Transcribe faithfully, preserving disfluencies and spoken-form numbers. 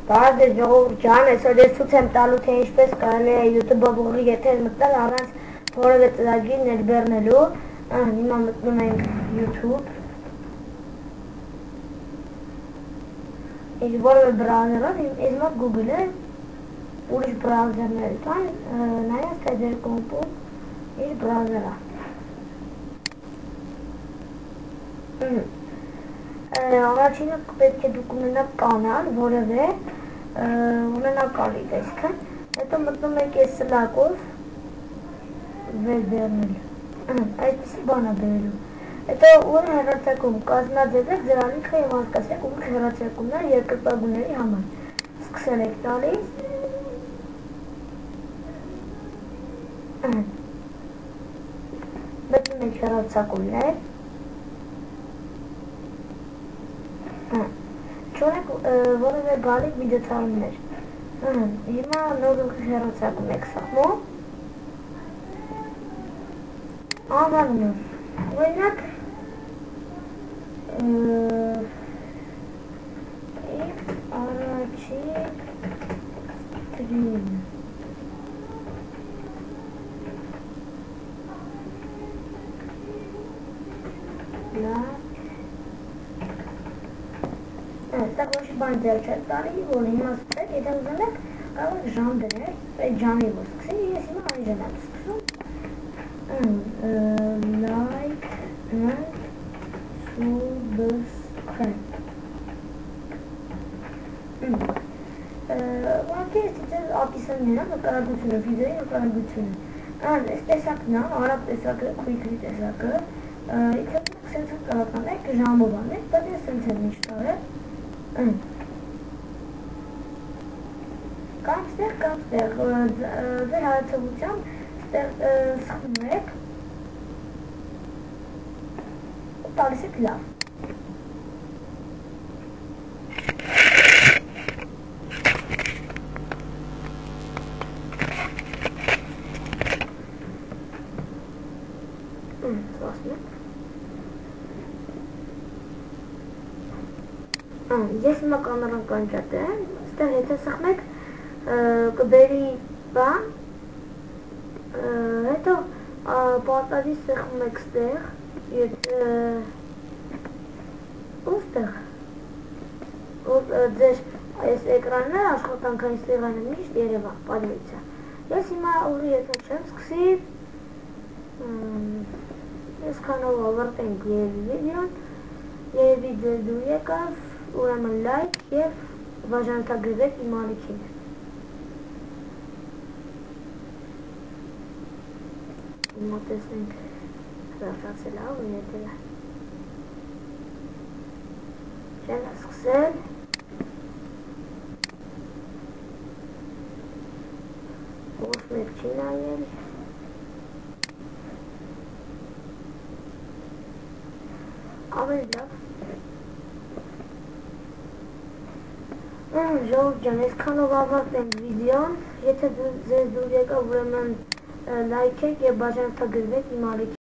Բարդ ժողովուրդ ջան, այսօր ես ցույց եմ տալու թե ինչպես կարելի է YouTube-ով ուղիղ եթեր մտնել առանց որևէ ծրագիր ներբեռնելու։ Հիմա մտնում ենք YouTube։ Ինչ որևէ բրաուզերով, ես մոտ Google է, ուրիշ բրաուզերներ կան, նայած թե ձեր կոմպում ինչ բրաուզեր է։ Առաջինը պետք է դուք ունենաք կանալ, որևէ ունենալի տեսքը, հետո մտնում եք այս սլակով վեր բեռնել, այդպիսի բան է բերելու, հետո ուր հեռարձակում կազմաձևեք ձեր ալիքը և հասկացեք ուր հեռարձակումներ երկրպագուների համար, սկսել եք տալիս, մտնում եք հեռարձակումներ, չունեք որևէ գալիք միջոցառումներ, հիմա նոր հեռարձակում եք սխմում, անվանումով, օրինակ առաջին ստրիմ, Այստեղ ոչ բան ձեր չեք տալի, որ հիմա սկսեք, եթե ուզում եք, կարող եք ժամ դնել, այդ ժամի որ սկսի, ես հիմա այն ժամ եմ սկսում, like and subscribe, ուղղակի ես ձեր ապիսանն եմ, նկարագությունը, վիդեոյի նկարագությունը, այս տեսակն է, արագ տեսակը, quickly տեսակը, իքը սենց եմ կարող անեք, ժամով անեք, բայց ես սենց եմ ինչ տարել, Կամ ստեղ, կամ ստեղ, ձեր հարցավությամբ ստեղ սխմում եք ու տալիս եք լավ։ Ես հիմա կամերան կանջատեմ, ստեղ եթե սխմեք կբերի բան, հետո պարտադիր սխմում եք ստեղ, ու ստեղ, ձեր այս էկրանն է աշխատանքային ստեղանը միշտ երևա, պատմիցա։ Ես հիմա ուղի եթե չեմ սկսի, ես կանով ավարտենք երևի վիդեոն, երևի ձեր դուր եկավ, ուրեմն լայք և բաժանորդագրվեք իմ ալիքին։ Հիմա տեսնենք հրաշացել է ու ետել է։ Չեմ սկսել։ Ոչ մեկ չի նայել։ Ավելի լավ։ Ժողովուրդ ջան, այսքանով ավարտենք վիդեոն, եթե ձեզ դուր եկավ ուրեմն լայքեք և բաժանորդագրվեք իմ ալիքին։